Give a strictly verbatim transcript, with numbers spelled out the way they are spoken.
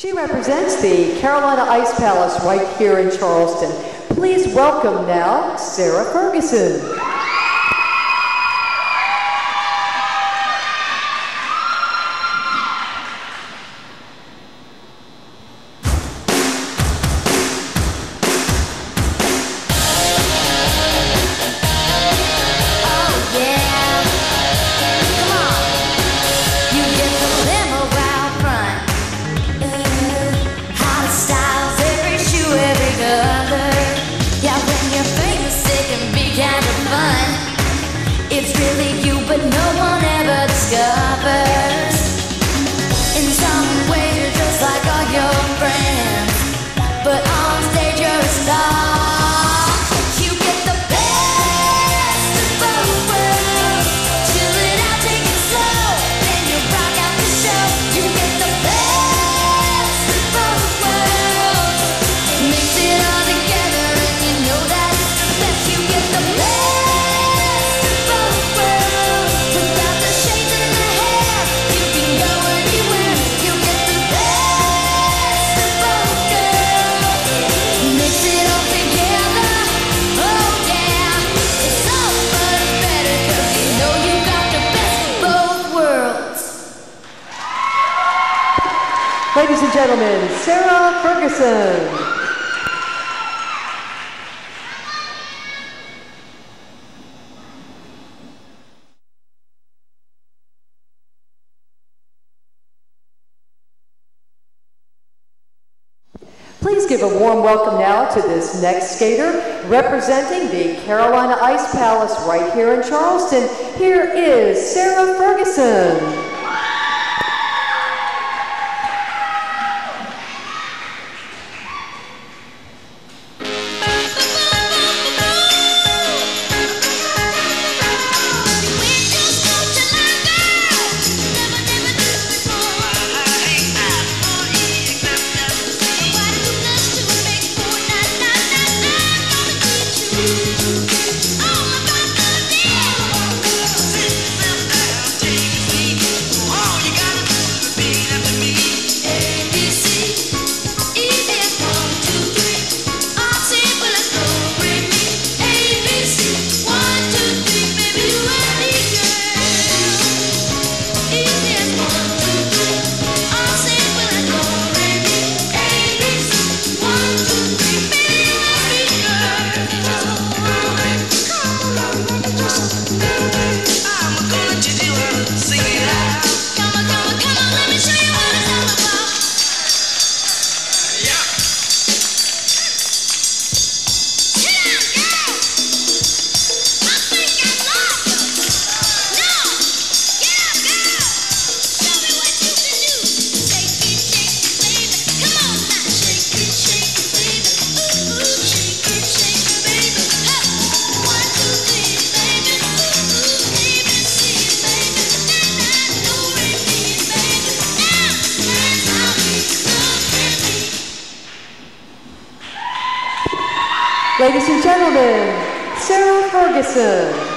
She represents the Carolina Ice Palace right here in Charleston. Please welcome now Sarah Ferguson. It's really you, but no one ever discovers. In some ways you're just like all your friends, but on stage you're a star. You get the best of both worlds. Chill it out, take it slow, then you rock out the show. You get the best of both worlds. Mix it all together and you know that it's the best. You get the best. Ladies and gentlemen, Sarah Ferguson. Please give a warm welcome now to this next skater representing the Carolina Ice Palace right here in Charleston. Here is Sarah Ferguson. Ladies and gentlemen, Sarah Ferguson.